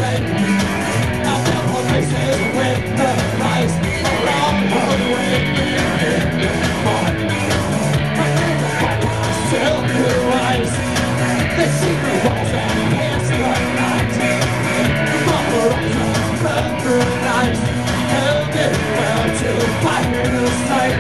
straight. Now fill her faces with the lies around her way. Silk blue eyes, the secret walls that pierce the night. From horizons burn through the night, held it well to fire the sight.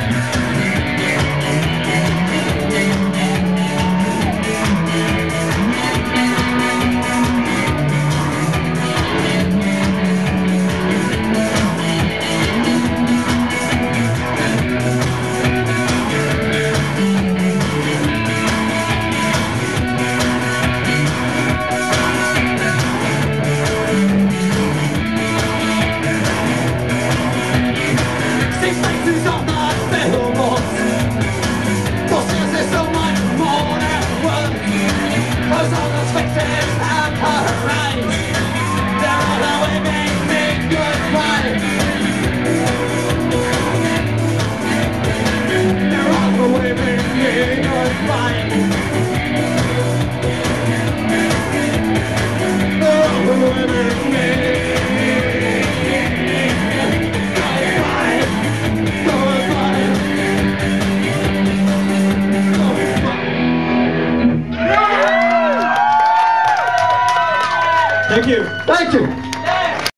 Thank you. Thank you.